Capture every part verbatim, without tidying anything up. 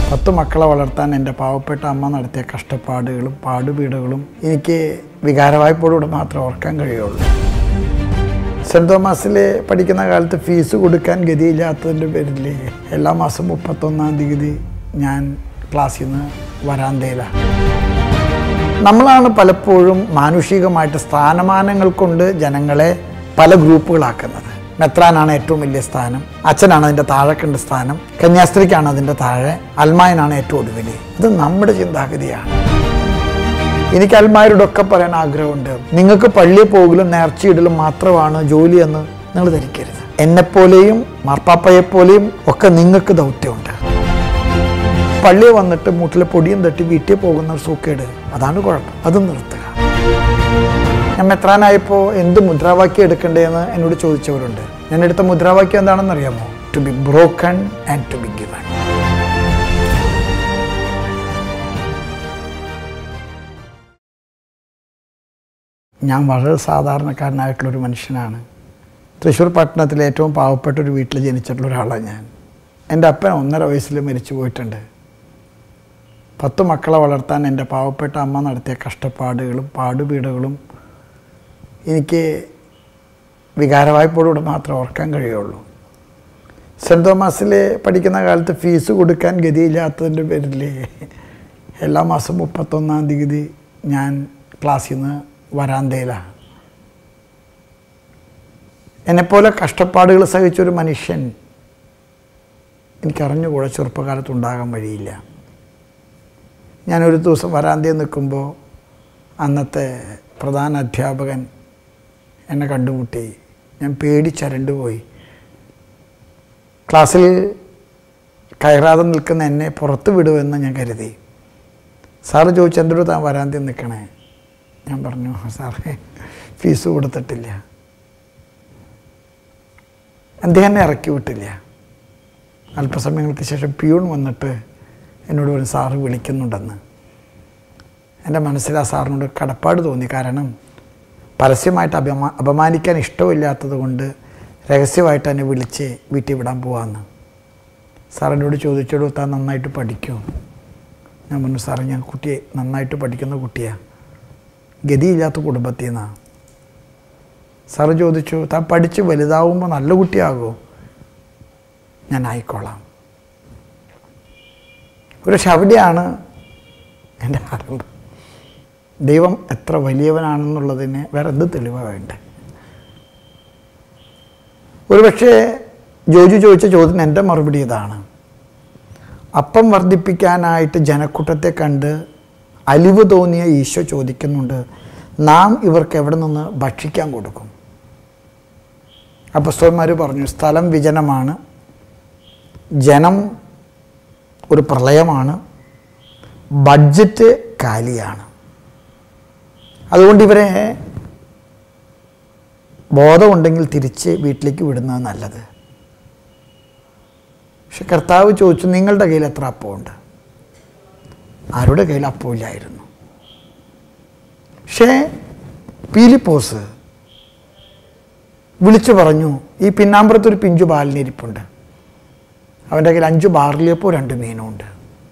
പത്ത് മക്കളെ വളർത്താൻ എൻ്റെ പാവപ്പെട്ട അമ്മ നടത്തിയ കഷ്ടപ്പാടുകളും പാടുപീടുകളും എനിക്ക് വികാരവായ്പോടുകൂടെ മാത്രം ഓർക്കാൻ കഴിയുള്ളൂ. സെൻറ്റ് തോമസിൽ പഠിക്കുന്ന കാലത്ത് ഫീസ് കൊടുക്കാൻ ഗതിയില്ലാത്തതിൻ്റെ പേരിൽ എല്ലാ മാസം മുപ്പത്തൊന്നാം തീയതി ഞാൻ ക്ലാസ്സിൽ നിന്ന് വരാന്തയിലാണ്. നമ്മളാണ് പലപ്പോഴും മാനുഷികമായിട്ട് സ്ഥാനമാനങ്ങൾ കൊണ്ട് ജനങ്ങളെ പല ഗ്രൂപ്പുകളാക്കുന്നത്. മെത്രാനാണ് ഏറ്റവും വലിയ സ്ഥാനം, അച്ഛനാണ് അതിൻ്റെ താഴെക്കണ്ട സ്ഥാനം, കന്യാസ്ത്രീക്കാണ് അതിൻ്റെ താഴെ, അൽമായനാണ് ഏറ്റവും ഒടുവിൽ. ഇത് നമ്മുടെ ചിന്താഗതിയാണ്. എനിക്ക് അൽമായരോടൊക്കെ പറയാൻ ആഗ്രഹമുണ്ട്, നിങ്ങൾക്ക് പള്ളിയിൽ പോകലും നേർച്ചയിടലും മാത്രമാണ് ജോലി എന്ന് നിങ്ങൾ ധരിക്കരുത്. എന്നെപ്പോലെയും മാർപ്പാപ്പയെപ്പോലെയും ഒക്കെ നിങ്ങൾക്ക് ദൗത്യമുണ്ട്. പള്ളിയിൽ വന്നിട്ട് മൂട്ടിലെ പൊടിയും തട്ടി വീട്ടിൽ പോകുന്ന ഒരു സൂക്കേട്, അതാണ് കുഴപ്പം. അത് നിർത്തുക. ഞാൻ മെത്രാനായപ്പോൾ എന്ത് മുദ്രാവാക്യം എടുക്കണ്ടേന്ന് എന്നോട് ചോദിച്ചവരുണ്ട്. ഞാൻ എടുത്ത മുദ്രാവാക്യം എന്താണെന്ന് അറിയാമോ? To be broken and to be given. ഞാൻ വളരെ സാധാരണക്കാരനായിട്ടുള്ളൊരു മനുഷ്യനാണ്. തൃശ്ശൂർ പട്ടണത്തിലെ ഏറ്റവും പാവപ്പെട്ട ഒരു വീട്ടിൽ ജനിച്ചിട്ടുള്ള ഒരാളാണ് ഞാൻ. എൻ്റെ അപ്പൻ ഒന്നര വയസ്സിൽ മരിച്ചു പോയിട്ടുണ്ട്. പത്ത് മക്കളെ വളർത്താൻ എൻ്റെ പാവപ്പെട്ട അമ്മ നടത്തിയ കഷ്ടപ്പാടുകളും പാടുപീടുകളും എനിക്ക് വികാരവായ്പോടുകൂടെ മാത്രം ഓർക്കാൻ കഴിയുള്ളൂ. സെൻറ്റ് തോമസിൽ പഠിക്കുന്ന കാലത്ത് ഫീസ് കൊടുക്കാൻ ഗതിയില്ലാത്തതിൻ്റെ പേരിൽ എല്ലാ മാസം മുപ്പത്തൊന്നാം തീയതി ഞാൻ ക്ലാസ്സിൽ നിന്ന് വരാന്തയിലാണ്. എന്നെപ്പോലെ കഷ്ടപ്പാടുകൾ സഹിച്ചൊരു മനുഷ്യൻ എനിക്കറിഞ്ഞുകൂടെ ചെറുപ്പകാലത്തുണ്ടാകാൻ വഴിയില്ല. ഞാനൊരു ദിവസം വരാന്തയിൽ നിൽക്കുമ്പോൾ അന്നത്തെ പ്രധാന അധ്യാപകൻ എന്നെ കണ്ടുമുട്ടി. ഞാൻ പേടിച്ചരണ്ടു പോയി. ക്ലാസ്സിൽ കയറാതെ നിൽക്കുന്ന എന്നെ പുറത്ത് വിടുമെന്ന് ഞാൻ കരുതി. സാറ് ചോദിച്ചു, എന്തൊരു താൻ വരാന്തയിൽ നിൽക്കണേ? ഞാൻ പറഞ്ഞു, സാറേ ഫീസ് കൊടുത്തിട്ടില്ല. അദ്ദേഹം എന്നെ ഇറക്കി വിട്ടില്ല. അല്പസമയങ്ങൾക്ക് ശേഷം പ്യൂൺ വന്നിട്ട് എന്നോട് ഒരു സാറ് വിളിക്കുന്നുണ്ടെന്ന്. എൻ്റെ മനസ്സിൽ ആ സാറിനോട് കടപ്പാട് തോന്നി. കാരണം പരസ്യമായിട്ട് അപമാ അപമാനിക്കാൻ ഇഷ്ടമില്ലാത്തത് കൊണ്ട് രഹസ്യമായിട്ട് എന്നെ വിളിച്ച് വീട്ടിൽ വിടാൻ പോവാമെന്ന്. സാറിനോട് ചോദിച്ചോളൂ, താൻ നന്നായിട്ട് പഠിക്കുമോ? ഞാൻ പറഞ്ഞു, സാറേ ഞാൻ കുട്ടിയെ നന്നായിട്ട് പഠിക്കുന്ന കുട്ടിയാണ്, ഗതിയില്ലാത്ത കുടുംബത്തിൽ നിന്നാണ്. സാറ് ചോദിച്ചു, താൻ പഠിച്ച് വലുതാവുമ്പോൾ നല്ല കുട്ടിയാകുമോ? ഞാൻ ആയിക്കോളാം. പക്ഷെ അവിടെയാണ് എൻ്റെ ആരംഭം. ദൈവം എത്ര വലിയവനാണെന്നുള്ളതിന് വേറെ എന്ത് തെളിവാണ് വേണ്ടത്? ഒരുപക്ഷെ ജോജു ചോദിച്ച ചോദ്യത്തിന് എൻ്റെ മറുപടി ഇതാണ്. അപ്പം വർദ്ധിപ്പിക്കാനായിട്ട് ജനക്കൂട്ടത്തെ കണ്ട് അലിവ് തോന്നിയ ഈശോ ചോദിക്കുന്നുണ്ട്, നാം ഇവർക്ക് എവിടെ നിന്ന് ഭക്ഷിക്കാൻ കൊടുക്കും? അപ്പോസ്തലന്മാർ പറഞ്ഞു, സ്ഥലം വിജനമാണ്, ജനം ഒരു പ്രളയമാണ്, ബഡ്ജറ്റ് കാലിയാണ്. അതുകൊണ്ട് ഇവരെ ബോധമുണ്ടെങ്കിൽ തിരിച്ച് വീട്ടിലേക്ക് വിടുന്നത് നല്ലത്. പക്ഷെ കർത്താവ് ചോദിച്ചു, നിങ്ങളുടെ കയ്യിൽ എത്ര അപ്പമുണ്ട്? ആരുടെ കയ്യിൽ അപ്പമില്ലായിരുന്നു. പക്ഷേ പീലിപ്പോസ് വിളിച്ചു പറഞ്ഞു, ഈ പിന്നാമ്പുറത്തൊരു പിഞ്ചു ബാലിനിരിപ്പുണ്ട്, അവൻ്റെ കയ്യിൽ അഞ്ച് ബാർലിയപ്പോ രണ്ട് മീനുമുണ്ട്.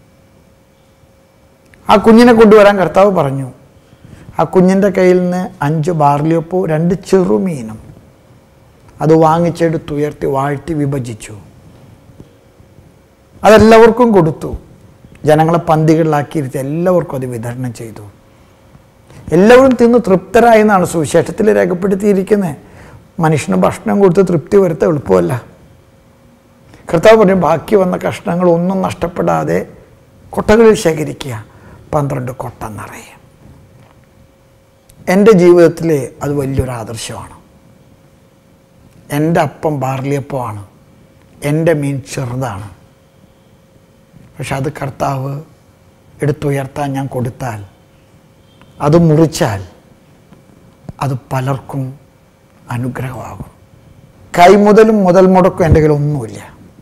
ആ കുഞ്ഞിനെ കൊണ്ടുവരാൻ കർത്താവ് പറഞ്ഞു. ആ കുഞ്ഞിൻ്റെ കയ്യിൽ നിന്ന് അഞ്ച് ബാർലിയപ്പോ രണ്ട് ചെറുമീനും അത് വാങ്ങിച്ചെടുത്തുയർത്തി വാഴ്ത്തി വിഭജിച്ചു. അതെല്ലാവർക്കും കൊടുത്തു. ജനങ്ങളെ പന്തികളിലാക്കിയിരുത്തി എല്ലാവർക്കും അത് വിതരണം ചെയ്തു. എല്ലാവരും തിന്ന് തൃപ്തരായി എന്നാണ് സുവിശേഷത്തിൽ രേഖപ്പെടുത്തിയിരിക്കുന്നത്. മനുഷ്യന് ഭക്ഷണം കൊടുത്ത് തൃപ്തി വരുത്താൻ എളുപ്പമല്ല. കർത്താവ് പറഞ്ഞു, ബാക്കി വന്ന കഷ്ണങ്ങൾ ഒന്നും നഷ്ടപ്പെടാതെ കൊട്ടകളിൽ ശേഖരിക്കുക, പന്ത്രണ്ട് കൊട്ട നിറയെ. എൻ്റെ ജീവിതത്തിൽ അത് വലിയൊരു ആദർശമാണ്. എൻ്റെ അപ്പം ബാർലിയപ്പമാണ്, എൻ്റെ മീൻ ചെറുതാണ്. പക്ഷെ അത് കർത്താവ് എടുത്തുയർത്താൻ ഞാൻ കൊടുത്താൽ, അത് മുറിച്ചാൽ അത് പലർക്കും അനുഗ്രഹമാകും. കൈമുതലും മുതൽ മുടക്കും എൻ്റെ കയ്യിൽ ഒന്നുമില്ല.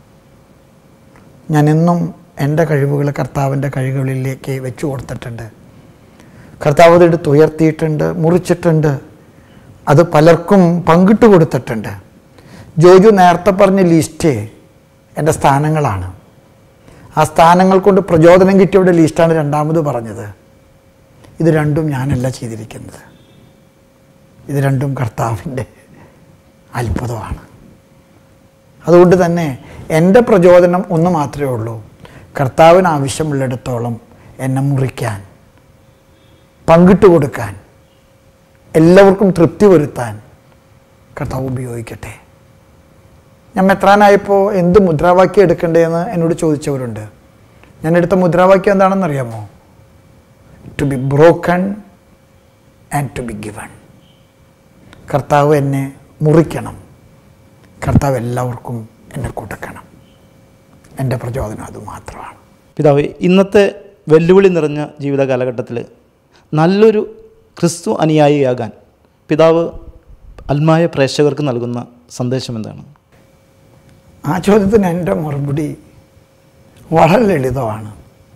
ഞാൻ എന്നും എൻ്റെ കഴിവുകൾ കർത്താവിൻ്റെ കഴിവുകളിലേക്ക് വെച്ചു കൊടുത്തിട്ടുണ്ട്. കർത്താവ് അതെടുത്ത് ഉയർത്തിയിട്ടുണ്ട്, മുറിച്ചിട്ടുണ്ട്, അത് പലർക്കും പങ്കിട്ട് കൊടുത്തിട്ടുണ്ട്. ജോജു നേരത്തെ പറഞ്ഞ ലിസ്റ്റ് എൻ്റെ സ്ഥാനങ്ങളാണ്. ആ സ്ഥാനങ്ങൾ കൊണ്ട് പ്രചോദനം കിട്ടിയവരുടെ ലിസ്റ്റാണ് രണ്ടാമത് പറഞ്ഞത്. ഇത് രണ്ടും ഞാനല്ല ചെയ്തിരിക്കുന്നത്, ഇത് രണ്ടും കർത്താവിൻ്റെ അത്ഭുതമാണ്. അതുകൊണ്ട് തന്നെ എൻ്റെ പ്രചോദനം ഒന്ന് മാത്രമേ ഉള്ളൂ, കർത്താവിന് ആവശ്യമുള്ളിടത്തോളം എന്നെ മുറിക്കാൻ, പങ്കിട്ട് കൊടുക്കാൻ, എല്ലാവർക്കും തൃപ്തി വരുത്താൻ കർത്താവ് ഉപയോഗിക്കട്ടെ. ഞാൻ മെത്രാനായപ്പോൾ എന്ത് മുദ്രാവാക്യം എടുക്കണ്ടേന്ന് എന്നോട് ചോദിച്ചവരുണ്ട്. ഞാൻ എടുത്ത മുദ്രാവാക്യം എന്താണെന്നറിയാമോ? To be broken and to be given. കർത്താവ് എന്നെ മുറിക്കണം, കർത്താവ് എല്ലാവർക്കും എന്നെ കൊടുക്കണം. എൻ്റെ പ്രചോദനം അതുമാത്രമാണ്. പിതാവേ, ഇന്നത്തെ വെല്ലുവിളി നിറഞ്ഞ ജീവിത കാലഘട്ടത്തിൽ നല്ലൊരു ക്രിസ്തു അനുയായിയാകാൻ പിതാവ് അൽമായ പ്രേക്ഷകർക്ക് നൽകുന്ന സന്ദേശം എന്താണ്? ആ ചോദ്യത്തിന് എൻ്റെ മറുപടി വളരെ ലളിതമാണ്.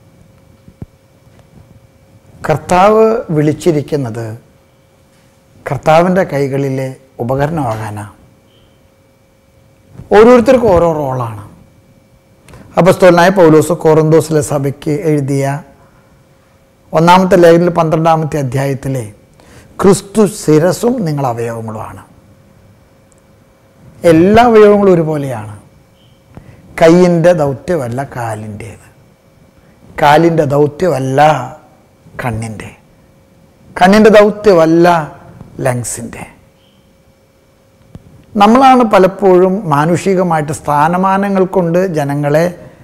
കർത്താവ് വിളിച്ചിരിക്കുന്നത് കർത്താവിൻ്റെ കൈകളിലെ ഉപകരണമാകാനാണ്. ഓരോരുത്തർക്കും ഓരോ റോളാണ്. അപ്പോസ്തലനായ പൗലോസ് കൊറിന്തോസിലെ സഭയ്ക്ക് എഴുതിയ ഒന്നാമത്തെ ലേഖനത്തിൽ പന്ത്രണ്ടാമത്തെ അധ്യായത്തിലെ ക്രിസ്തു ശിരസും നിങ്ങൾ അവയവങ്ങളുമാണ്. എല്ലാ അവയവങ്ങളും ഒരുപോലെയാണ്. കൈയിൻ്റെ ദൗത്യമല്ല കാലിൻ്റേത്, കാലിൻ്റെ ദൗത്യമല്ല കണ്ണിൻ്റെ, കണ്ണിൻ്റെ ദൗത്യമല്ല ലങ്സിൻ്റെ. നമ്മളാണ് പലപ്പോഴും മാനുഷികമായിട്ട് സ്ഥാനമാനങ്ങൾ കൊണ്ട് ജനങ്ങളെ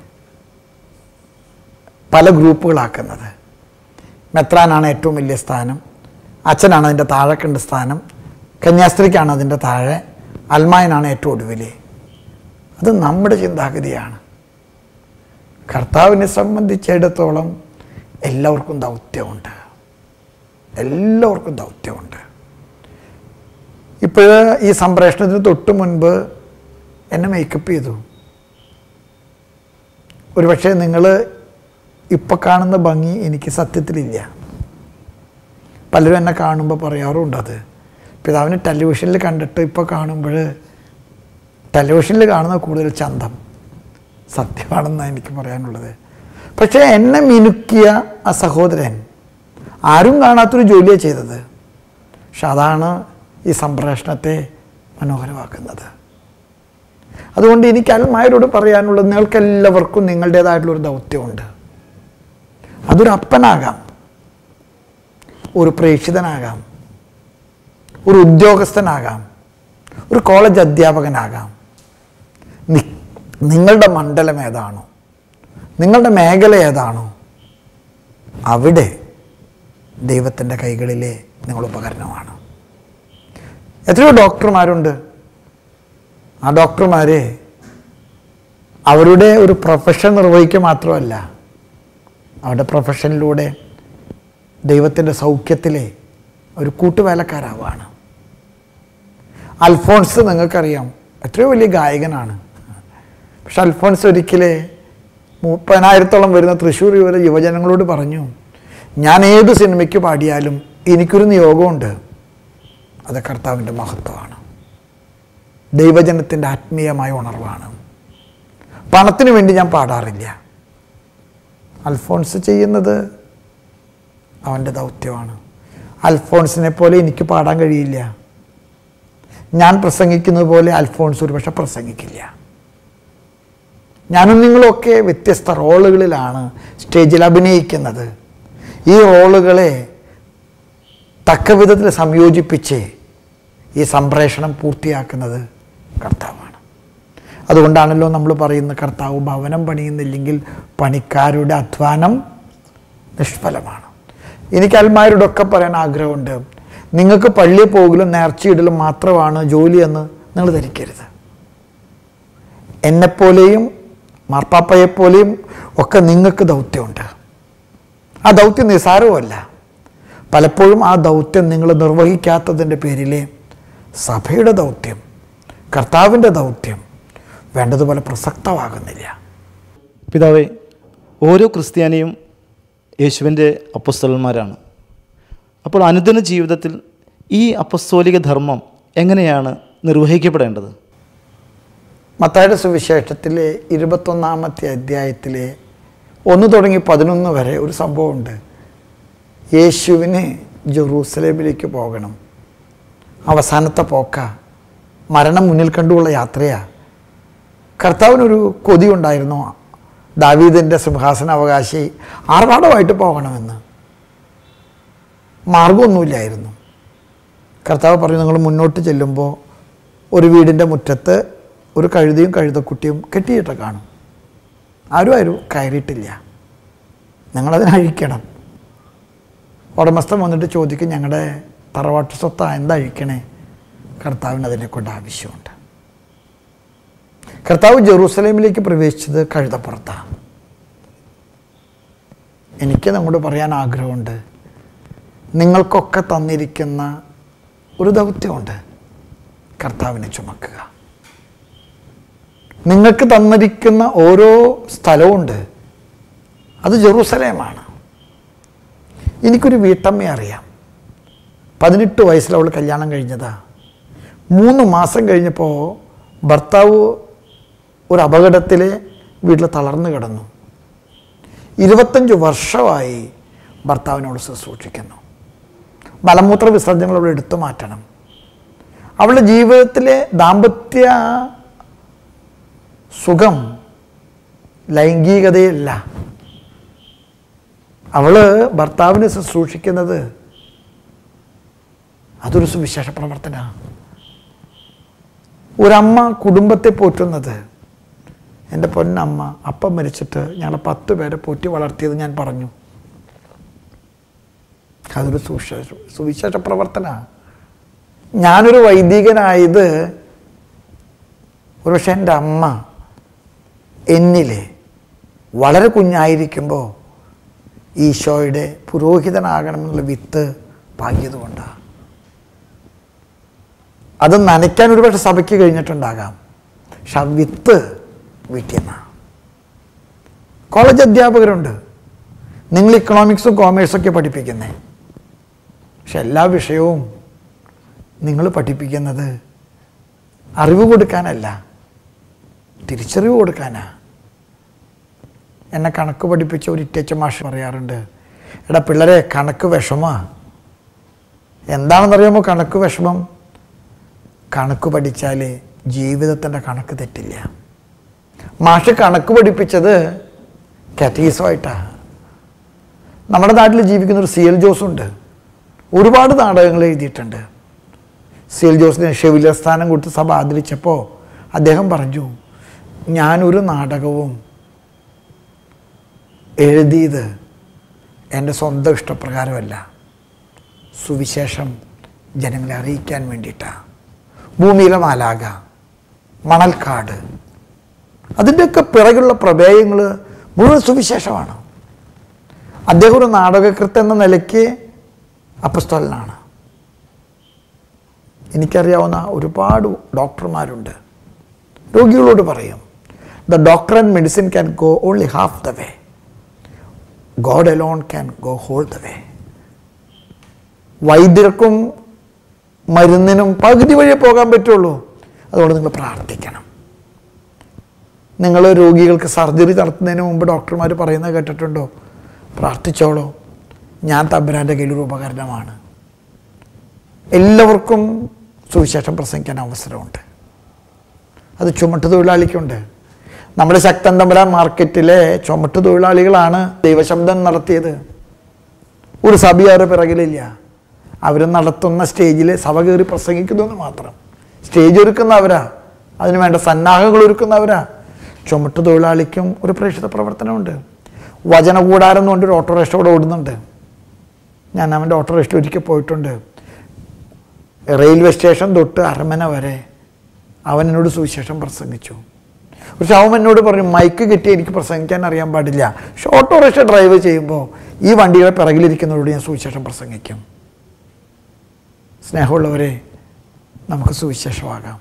പല ഗ്രൂപ്പുകളാക്കുന്നത്. മെത്രാനാണ് ഏറ്റവും വലിയ സ്ഥാനം, അച്ഛനാണ് അതിൻ്റെ താഴെക്കണ്ട സ്ഥാനം, കന്യാസ്ത്രീക്കാണ് അതിൻ്റെ താഴെ, അൽമായനാണ് ഏറ്റവും ഒടുവിൽ. അത് നമ്മുടെ ചിന്താഗതിയാണ്. കർത്താവിനെ സംബന്ധിച്ചിടത്തോളം എല്ലാവർക്കും ദൗത്യമുണ്ട്, എല്ലാവർക്കും ദൗത്യമുണ്ട്. ഇപ്പോൾ ഈ സംപ്രേഷണത്തിന് തൊട്ട് മുൻപ് എന്നെ മേക്കപ്പ് ചെയ്തു. ഒരുപക്ഷെ നിങ്ങൾ ഇപ്പം കാണുന്ന ഭംഗി എനിക്ക് സത്യത്തിലില്ല. പലരും എന്നെ കാണുമ്പോൾ പറയാറുണ്ട് അത്. പിതാവിന് ടെലിവിഷനിൽ കണ്ടിട്ട് ഇപ്പോൾ കാണുമ്പോൾ ടെലിവിഷനിൽ കാണുന്ന കൂടുതൽ ചന്തം സത്യമാണെന്നാണ് എനിക്ക് പറയാനുള്ളത്. പക്ഷേ എന്നെ മിനുക്കിയ ആ സഹോദരൻ ആരും കാണാത്തൊരു ജോലിയാണ് ചെയ്തത്. പക്ഷെ അതാണ് ഈ സംപ്രേഷണത്തെ മനോഹരമാക്കുന്നത്. അതുകൊണ്ട് എനിക്ക് അൽമായരോട് പറയാനുള്ളത്, നിങ്ങൾക്കെല്ലാവർക്കും നിങ്ങളുടേതായിട്ടുള്ളൊരു ദൗത്യമുണ്ട്. അതൊരു അപ്പനാകാം, ഒരു പ്രേക്ഷിതനാകാം, ഒരു ഉദ്യോഗസ്ഥനാകാം, ഒരു കോളേജ് അധ്യാപകനാകാം. നിങ്ങളുടെ മണ്ഡലം ഏതാണോ, നിങ്ങളുടെ മേഖല ഏതാണോ, അവിടെ ദൈവത്തിൻ്റെ കൈകളിലെ നിങ്ങൾ ഉപകരണമാണ്. എത്രയോ ഡോക്ടർമാരുണ്ട്. ആ ഡോക്ടർമാർ അവരുടെ ഒരു പ്രൊഫഷൻ നിർവഹിക്കുക മാത്രമല്ല, അവരുടെ പ്രൊഫഷനിലൂടെ ദൈവത്തിൻ്റെ സൗഖ്യത്തിലെ ഒരു കൂട്ടുവേലക്കാരാവാണ്. അൽഫോൺസ് നിങ്ങൾക്കറിയാം, എത്രയോ വലിയ ഗായകനാണ്. പക്ഷെ അൽഫോൺസ് ഒരിക്കലേ മുപ്പതിനായിരത്തോളം വരുന്ന തൃശ്ശൂർ യുവ യുവജനങ്ങളോട് പറഞ്ഞു, ഞാൻ ഏത് സിനിമയ്ക്ക് പാടിയാലും എനിക്കൊരു നിയോഗമുണ്ട്, അത് കർത്താവിൻ്റെ മഹത്വമാണ്, ദൈവജനത്തിൻ്റെ ആത്മീയമായ ഉണർവാണ്. പണത്തിന് വേണ്ടി ഞാൻ പാടാറില്ല. അൽഫോൺസ് ചെയ്യുന്നത് അവൻ്റെ ദൗത്യമാണ്. അൽഫോൺസിനെ പോലെ എനിക്ക് പാടാൻ കഴിയില്ല. ഞാൻ പ്രസംഗിക്കുന്നത് പോലെ അൽഫോൺസ് ഒരു പക്ഷെ പ്രസംഗിക്കില്ല. ഞാനും നിങ്ങളൊക്കെ വ്യത്യസ്ത റോളുകളിലാണ് സ്റ്റേജിൽ അഭിനയിക്കുന്നത്. ഈ റോളുകളെ തക്ക വിധത്തിൽ സംയോജിപ്പിച്ച് ഈ സംപ്രേഷണം പൂർത്തിയാക്കുന്നത് കർത്താവാണ്. അതുകൊണ്ടാണല്ലോ നമ്മൾ പറയുന്നത്, കർത്താവ് ഭവനം പണിയുന്നില്ലെങ്കിൽ പണിക്കാരുടെ അധ്വാനം നിഷ്ഫലമാണ്. എനിക്ക് അൽമാരോടൊക്കെ പറയാൻ ആഗ്രഹമുണ്ട്, നിങ്ങൾക്ക് പള്ളിയിൽ പോകലും നേർച്ചയിടലും മാത്രമാണ് ജോലിയെന്ന് നിങ്ങൾ ധരിക്കരുത്. എന്നെപ്പോലെയും മാർപ്പാപ്പയെപ്പോലെയും ഒക്കെ നിങ്ങൾക്ക് ദൗത്യമുണ്ട്. ആ ദൗത്യം നിസ്സാരവുമല്ല. പലപ്പോഴും ആ ദൗത്യം നിങ്ങൾ നിർവഹിക്കാത്തതിൻ്റെ പേരിൽ സഭയുടെ ദൗത്യം, കർത്താവിൻ്റെ ദൗത്യം വേണ്ടതുപോലെ പ്രസക്തമാകുന്നില്ല. പിതാവേ, ഓരോ ക്രിസ്ത്യാനിയും യേശുവിൻ്റെ അപ്പസ്തലന്മാരാണ്. അപ്പോൾ അനുദിന ജീവിതത്തിൽ ഈ അപ്പസ്തോലിക ധർമ്മം എങ്ങനെയാണ് നിർവഹിക്കപ്പെടേണ്ടത്? മത്തായിയുടെ സുവിശേഷത്തിലെ ഇരുപത്തൊന്നാമത്തെ അധ്യായത്തിലെ ഒന്ന് തുടങ്ങി പതിനൊന്ന് വരെ ഒരു സംഭവമുണ്ട്. യേശുവിന് ജെറൂസലേമിലേക്ക് പോകണം. അവസാനത്തെ പോക്ക, മരണം മുന്നിൽ കണ്ടുള്ള യാത്രയാണ്. കർത്താവിനൊരു കൊതി ഉണ്ടായിരുന്നു, ദാവീദിൻ്റെ സിംഹാസനാവകാശി ആർഭാടമായിട്ട് പോകണമെന്ന്. മാർഗമൊന്നുമില്ലായിരുന്നു. കർത്താവ് പറഞ്ഞു, നിങ്ങൾ മുന്നോട്ട് ചെല്ലുമ്പോൾ ഒരു വീടിൻ്റെ മുറ്റത്ത് ഒരു കഴുതയും കഴുതക്കുട്ടിയും കെട്ടിയിട്ട് കാണും. ആരും ആരും കയറിയിട്ടില്ല. നിങ്ങളതിനെ അഴിക്കണം. ഉടമസ്ഥൻ വന്നിട്ട് ചോദിക്കും, ഞങ്ങളുടെ തറവാട്ട് സ്വത്താ, എന്താ അഴിക്കണേ? കർത്താവിന് അതിനെക്കൊണ്ട് ആവശ്യമുണ്ട്. കർത്താവ് ജെറൂസലേമിലേക്ക് പ്രവേശിച്ചത് കഴുതപ്പുറത്താണ്. എനിക്ക് നമ്മോട് പറയാൻ ആഗ്രഹമുണ്ട്, നിങ്ങൾക്കൊക്കെ തന്നിരിക്കുന്ന ഒരു ദൗത്യമുണ്ട്, കർത്താവിനെ ചുമക്കുക. നിങ്ങൾക്ക് തന്നിരിക്കുന്ന ഓരോ സ്ഥലവുമുണ്ട്, അത് ജെറൂസലേമാണ്. എനിക്കൊരു വീട്ടമ്മയെ അറിയാം. പതിനെട്ട് വയസ്സിൽ അവൾ കല്യാണം കഴിഞ്ഞതാ. മൂന്ന് മാസം കഴിഞ്ഞപ്പോൾ ഭർത്താവ് ഒരു അപകടത്തിൽ വീട്ടിൽ തളർന്നു കിടന്നു. ഇരുപത്തഞ്ച് വർഷമായി ഭർത്താവിനോട് ശുശ്രൂഷിക്കുന്നു. മലമൂത്ര വിസർജനങ്ങൾ അവൾ എടുത്തു മാറ്റണം. അവളുടെ ജീവിതത്തിലെ ദാമ്പത്യ സുഖം ലൈംഗികതയല്ല. അവൾ ഭർത്താവിനെ ശുശ്രൂഷിക്കുന്നത് അതൊരു സുവിശേഷ പ്രവർത്തനമാണ്. ഒരമ്മ കുടുംബത്തെ പോറ്റുന്നത്, എൻ്റെ പൊന്നമ്മ അപ്പം മരിച്ചിട്ട് ഞങ്ങളെ പത്ത് പേരെ പോറ്റി വളർത്തിയത് ഞാൻ പറഞ്ഞു. അതൊരു സുവിശേഷ സുവിശേഷ പ്രവർത്തനമാണ്. ഞാനൊരു വൈദികനായത് ഒരുപക്ഷെ എൻ്റെ അമ്മ എന്നിൽ വളരെ കുഞ്ഞായിരിക്കുമ്പോൾ ഈശോയുടെ പുരോഹിതനാകണമെന്നുള്ള വിത്ത് പാകിയതുകൊണ്ടാണ്. അത് നനയ്ക്കാൻ ഒരുപക്ഷെ സഭയ്ക്ക് കഴിഞ്ഞിട്ടുണ്ടാകാം, പക്ഷെ ആ വിത്ത് വീട്ടിൽ നിന്നാണ്. കോളേജ് അധ്യാപകരുണ്ട്, നിങ്ങൾ ഇക്കണോമിക്സും കോമേഴ്സൊക്കെ പഠിപ്പിക്കുന്നേ, പക്ഷെ എല്ലാ വിഷയവും നിങ്ങൾ പഠിപ്പിക്കുന്നത് അറിവ് കൊടുക്കാനല്ല, തിരിച്ചറിവ് കൊടുക്കാനാ. എന്നെ കണക്ക് പഠിപ്പിച്ച ഒരു ഇറ്റച്ച മാഷ് പറയാറുണ്ട്, എടാ പിള്ളേരെ, കണക്ക് വിഷമമാണ്. എന്താണെന്നറിയാമോ കണക്ക് വിഷമം? കണക്ക് പഠിച്ചാൽ ജീവിതത്തിൻ്റെ കണക്ക് തെറ്റില്ല. മാഷ് കണക്ക് പഠിപ്പിച്ചത് കാറ്റഗീസമായിട്ടാണ്. നമ്മുടെ നാട്ടിൽ ജീവിക്കുന്നൊരു സി എൽ ജോസുണ്ട്, ഒരുപാട് നാടകങ്ങൾ എഴുതിയിട്ടുണ്ട്. സി എൽ ജോസിന് ഷെവിലർ സ്ഥാനം കൊടുത്ത് സഭ ആദരിച്ചപ്പോൾ അദ്ദേഹം പറഞ്ഞു, ഞാനൊരു നാടകവും എഴുതിയത് എൻ്റെ സ്വന്തം ഇഷ്ടപ്രകാരമല്ല, സുവിശേഷം ജനങ്ങളെ അറിയിക്കാൻ വേണ്ടിയിട്ടാണ്. ഭൂമിയിലെ മാലാക, മണൽക്കാട്, അതിൻ്റെയൊക്കെ പിറകുള്ള പ്രമേയങ്ങൾ മുഴുവൻ സുവിശേഷമാണ്. അദ്ദേഹം ഒരു നാടകകൃത്ത് എന്ന നിലയ്ക്ക് അപ്പസ്തോലനാണ്. എനിക്കറിയാവുന്ന ഒരുപാട് ഡോക്ടർമാരുണ്ട്. രോഗികളോട് പറയും, the doctor and medicine can go only half the way, God alone can go whole the way. വൈദ്യർക്കും മരുന്നിനും പകുതി വഴിയേ പോകാൻ പറ്റുള്ളൂ. അതുകൊണ്ട് നിങ്ങൾ പ്രാർത്ഥിക്കണം. നിങ്ങൾ രോഗികൾക്ക് സർജറി നടത്തുന്നതിന് മുമ്പ് ഡോക്ടർമാർ പറയുന്നത് കേട്ടിട്ടുണ്ടോ? പ്രാർത്ഥിച്ചോളൂ, ഞാൻ തമ്പുരാൻ്റെ കയ്യിലൊരു ഉപകരണമാണ്. എല്ലാവർക്കും സുവിശേഷം പ്രസംഗിക്കാൻ അവസരമുണ്ട്. അത് ചുമട്ട് തൊഴിലാളിക്കുണ്ട്. നമ്മുടെ ശക്തൻ തമ്പുരാൻ മാർക്കറ്റിലെ ചുമട്ട് തൊഴിലാളികളാണ് ദൈവശബ്ദം നടത്തിയത്. ഒരു സഭയാരുടെ പിറകിലില്ല. അവർ നടത്തുന്ന സ്റ്റേജിൽ സഭ കയറി പ്രസംഗിക്കുന്നു മാത്രം. സ്റ്റേജ് ഒരുക്കുന്നവരാ, അതിന് വേണ്ട സന്നാഹങ്ങൾ ഒരുക്കുന്നവരാ. ചുമട്ട് തൊഴിലാളിക്കും ഒരു പ്രേക്ഷിത പ്രവർത്തനമുണ്ട്. വചനകൂടാരം എന്ന് പറഞ്ഞൊരു ഓട്ടോറിക്ഷ ഇവിടെ ഓടുന്നുണ്ട്. ഞാൻ അവൻ്റെ ഓട്ടോറിക്ഷ ഒരിക്കൽ പോയിട്ടുണ്ട്. റെയിൽവേ സ്റ്റേഷൻ തൊട്ട് അരമന വരെ അവൻ എന്നോട് സുവിശേഷം പ്രസംഗിച്ചു. പക്ഷെ അവൻ എന്നോട് പറഞ്ഞു, മൈക്ക് കിട്ടി എനിക്ക് പ്രസംഗിക്കാൻ അറിയാൻ പാടില്ല, പക്ഷെ ഓട്ടോറിക്ഷ ഡ്രൈവ് ചെയ്യുമ്പോൾ ഈ വണ്ടിയുടെ പിറകിലിരിക്കുന്നവരോട് ഞാൻ സുവിശേഷം പ്രസംഗിക്കും. സ്നേഹമുള്ളവരെ, നമുക്ക് സുവിശേഷമാകാം.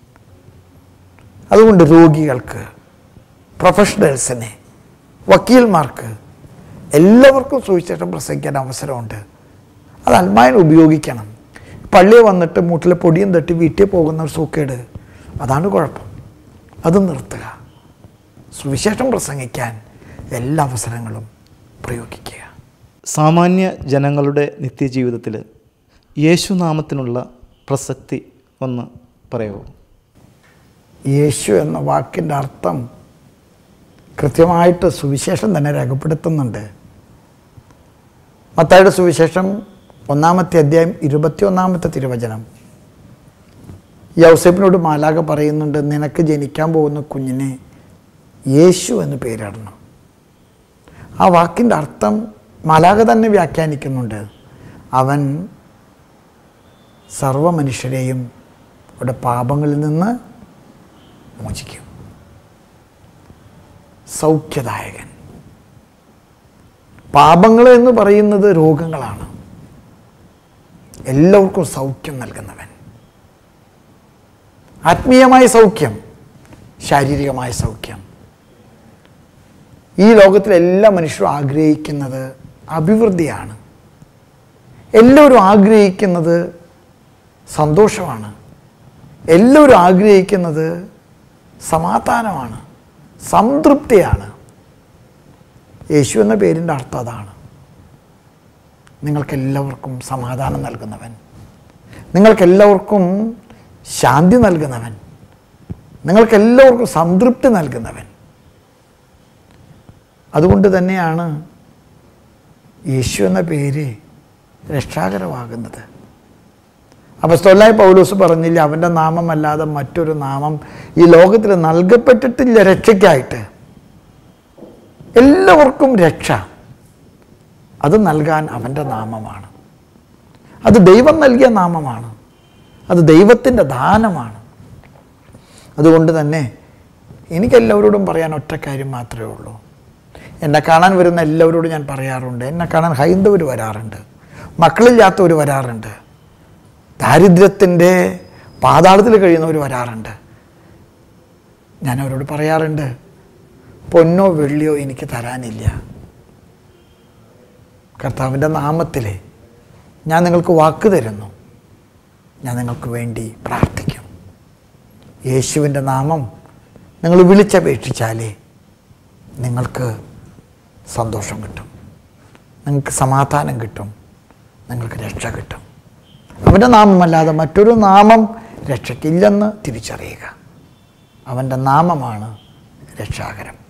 അതുകൊണ്ട് രോഗികൾക്ക്, പ്രൊഫഷണൽസിനെ, വക്കീൽമാർക്ക് എല്ലാവർക്കും സുവിശേഷം പ്രസംഗിക്കാൻ അവസരമുണ്ട്. അത് അൽമായൻ ഉപയോഗിക്കണം. പള്ളിയിൽ വന്നിട്ട് മൂട്ടിലെ പൊടിയും തട്ടി വീട്ടിൽ പോകുന്ന ഒരു സൂക്കേട്, അതാണ് കുഴപ്പം. അത് നിർത്തുക. സുവിശേഷം പ്രസംഗിക്കാൻ എല്ലാ അവസരങ്ങളും പ്രയോഗിക്കുക. സാമാന്യ ജനങ്ങളുടെ നിത്യജീവിതത്തിൽ യേശുനാമത്തിനുള്ള പ്രസക്തി ഒന്ന് പറയുമോ? യേശു എന്ന വാക്കിൻ്റെ അർത്ഥം കൃത്യമായിട്ട് സുവിശേഷം തന്നെ രേഖപ്പെടുത്തുന്നുണ്ട്. മത്തായിയുടെ സുവിശേഷം ഒന്നാമത്തെ അധ്യായം ഇരുപത്തിയൊന്നാമത്തെ തിരുവചനം, യൗസേപ്പിനോട് മാലാഖ പറയുന്നുണ്ട്, നിനക്ക് ജനിക്കാൻ പോകുന്ന കുഞ്ഞിനെ യേശു എന്ന് പേരിടണം. ആ വാക്കിൻ്റെ അർത്ഥം മാലാഖ തന്നെ വ്യാഖ്യാനിക്കുന്നുണ്ട്. അവൻ സർവ മനുഷ്യരെയും അവരുടെ പാപങ്ങളിൽ നിന്ന് മോചിക്കും. സൗഖ്യദായകൻ. പാപങ്ങൾ എന്ന് പറയുന്നത് രോഗങ്ങളാണ്. എല്ലാവർക്കും സൗഖ്യം നൽകുന്നവൻ. ആത്മീയമായ സൗഖ്യം, ശാരീരികമായ സൗഖ്യം. ഈ ലോകത്തിലെ എല്ലാ മനുഷ്യരും ആഗ്രഹിക്കുന്നത് അഭിവൃദ്ധിയാണ്. എല്ലാവരും ആഗ്രഹിക്കുന്നത് സന്തോഷമാണ്. എല്ലാവരും ആഗ്രഹിക്കുന്നത് സമാധാനമാണ്, സംതൃപ്തിയാണ്. യേശു എന്ന പേരിൻ്റെ അർത്ഥം അതാണ്. നിങ്ങൾക്കെല്ലാവർക്കും സമാധാനം നൽകുന്നവൻ, നിങ്ങൾക്കെല്ലാവർക്കും ശാന്തി നൽകുന്നവൻ, നിങ്ങൾക്കെല്ലാവർക്കും സംതൃപ്തി നൽകുന്നവൻ. അതുകൊണ്ട് തന്നെയാണ് യേശു എന്ന പേര് രക്ഷാകരമാകുന്നത്. അപ്പോസ്തലനായ പൗലോസ് പറഞ്ഞില്ല, അവൻ്റെ നാമമല്ലാതെ മറ്റൊരു നാമം ഈ ലോകത്തിൽ നൽകപ്പെട്ടിട്ടില്ല രക്ഷയ്ക്കായിട്ട്. എല്ലാവർക്കും രക്ഷ അത് നൽകാൻ അവൻ്റെ നാമമാണ്. അത് ദൈവം നൽകിയ നാമമാണ്. അത് ദൈവത്തിൻ്റെ ദാനമാണ്. അതുകൊണ്ട് തന്നെ എനിക്കെല്ലാവരോടും പറയാൻ ഒറ്റ കാര്യം മാത്രമേ ഉള്ളൂ. എന്നെ കാണാൻ വരുന്ന എല്ലാവരോടും ഞാൻ പറയാറുണ്ട്, എന്നെ കാണാൻ ഹൈന്ദവർ വരാറുണ്ട്, മക്കളില്ലാത്തവർ വരാറുണ്ട്, ദാരിദ്ര്യത്തിൻ്റെ പാതാളത്തിൽ കഴിയുന്നവർ വരാറുണ്ട്. ഞാൻ അവരോട് പറയാറുണ്ട്, പൊന്നോ വെള്ളിയോ എനിക്ക് തരാനില്ല. കർത്താവിൻ്റെ നാമത്തിൽ ഞാൻ നിങ്ങൾക്ക് വാക്ക് തരുന്നു, ഞാൻ നിങ്ങൾക്ക് വേണ്ടി പ്രാർത്ഥിക്കും. യേശുവിൻ്റെ നാമം നിങ്ങൾ വിളിച്ചപേക്ഷിച്ചാലേ നിങ്ങൾക്ക് സന്തോഷം കിട്ടും, നിങ്ങൾക്ക് സമാധാനം കിട്ടും, നിങ്ങൾക്ക് രക്ഷ കിട്ടും. അവൻ്റെ നാമമല്ലാതെ മറ്റൊരു നാമം രക്ഷയ്ക്കില്ലെന്ന് തിരിച്ചറിയുക. അവൻ്റെ നാമമാണ് രക്ഷാകരം.